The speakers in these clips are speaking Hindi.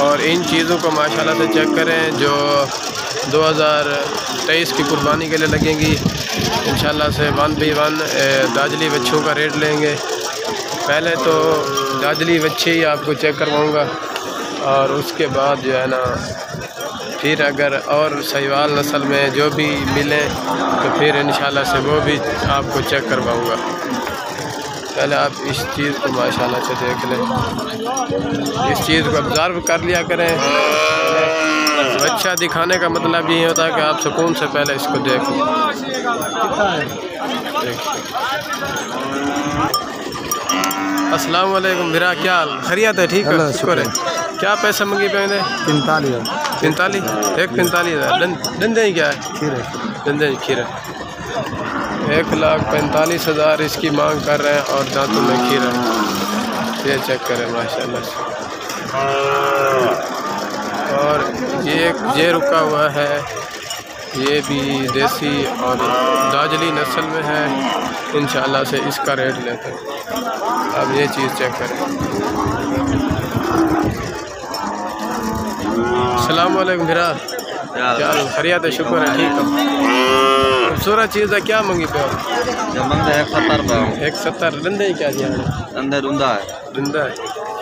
और इन चीज़ों को माशाल्लाह से चेक करें जो 2023 की कुर्बानी के लिए लगेंगी। इंशाल्लाह से 1 by 1 दाजली बच्चों का रेट लेंगे। पहले तो दाजली बच्चे ही आपको चेक करवाऊँगा और उसके बाद जो है ना फिर अगर और सहीवाल नस्ल में जो भी मिलें तो फिर इंशाल्लाह से वो भी आपको चेक करवाऊँगा। पहले आप इस चीज़ को माशाल्लाह से देख लें, इस चीज़ को ऑब्ज़र्व कर लिया करें। बच्चा दिखाने का मतलब ये होता है कि आप सुकून से पहले इसको देख लें। अस्सलाम वालेकुम भीरा, क्या हाल? खैरियत है? ठीक है, शुक्र है। क्या पैसे मंगी पे? 45 एक 45,000 दंदे क्या है? दंदे खीरा 1,45,000 इसकी मांग कर रहे हैं और दांतों में खीरा। ये चेक करें माशाल्लाह से। और ये रुका हुआ है, ये भी देसी और दाजली नस्ल में है। इंशाल्लाह से इसका रेट लेते हैं। अब ये चीज़ चेक करें। अस्सलाम वालेकुम भीरा, क्या खैरियत है? शुक्र है, ठीक है। खूबसूरत चीज़ है, क्या मंगी पे? 170 दंदे क्या दिया? रुंदा है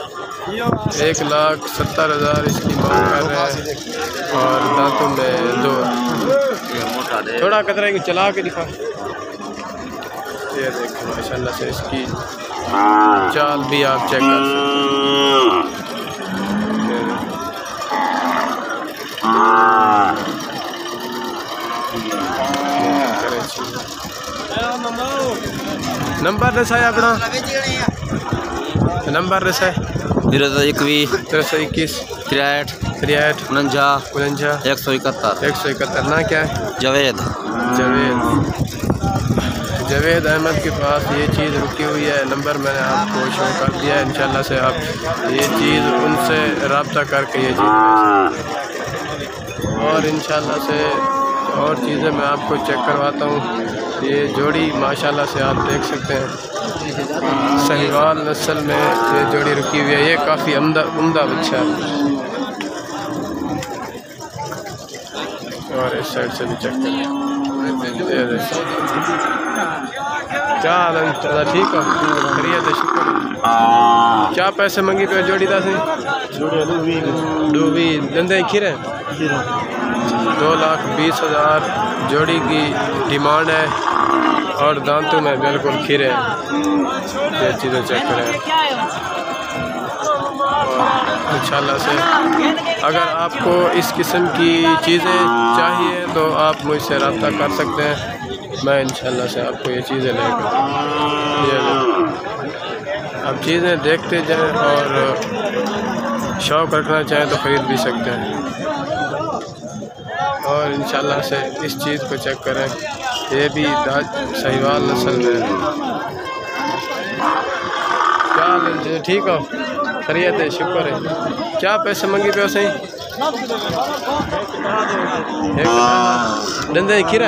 1,70,000 इसकी मांग कर रहे हैं और दांतों में 2। थोड़ा कतरा की चला के दिखा। ये देखो माशाल्लाह से इसकी चाल भी आप चेक कर सकते हैं। नंबर दस है अपना, नंबर दस है 21 321 63 63 49 49 171। ना क्या है? जावेद अहमद के पास ये चीज़ रुकी हुई है। नंबर मैंने आपको शो कर दिया है। इंशाल्लाह से आप ये चीज़ उनसे रब्ता करके ये चीज़ और इंशाल्लाह से और चीज़ें मैं आपको चेक करवाता हूँ। ये जोड़ी माशाल्लाह से आप देख सकते हैं, सहीवाल नस्ल में ये जोड़ी रुकी हुई है। ये काफ़ी उम्दा बच्चा है। और इस साइड से भी चेक करें। क्या हाल है? ठीक है, खैरियत है, शुक्र है। क्या पैसे मंगी पे जोड़ी दा से? डूबी दंदे खीरे 2,20,000 जोड़ी की डिमांड है और दांतों में बिल्कुल खीरे। ये चीज़ें चेक करें। इंशाल्लाह से अगर आपको इस किस्म की चीज़ें चाहिए तो आप मुझसे रब्ता कर सकते हैं। मैं इंशाल्लाह से आपको ये चीज़ें लेकर आप चीज़ें देखते जाएं और शौक़ रखना चाहें तो ख़रीद भी सकते हैं। और इंशाल्लाह से इस चीज़ को चेक करें, ये भी सहीवाल नस्ल में है। क्या ठीक हो? खैरियत है, शुक्र है। क्या पैसे मंगी पे सही? दंदे खीरा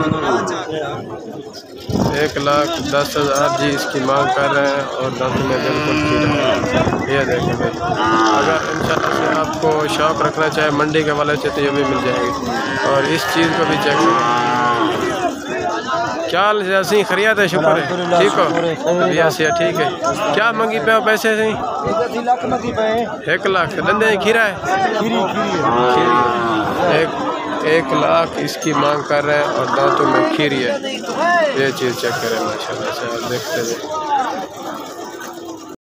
1,10,000 जी इसकी मांग कर रहे हैं और दांतों में बिल्कुल खीरा। ये देखें भाई, अगर इंशाल्लाह से आपको शौक़ रखना चाहे मंडी के वाले से तो ये भी मिल जाएगी। और इस चीज़ को भी चेक करें। क्या जैसी खैरियत है? शुक्र है, ठीक हो भैया से? ठीक है। क्या मंगी पे पैसे से? 1 लाख दंदे खीरा है। 1 लाख इसकी मांग कर रहे हैं और दांतों में खीरी है। ये चीज़ चेक करें माशाल्लाह से, आप देखते हैं।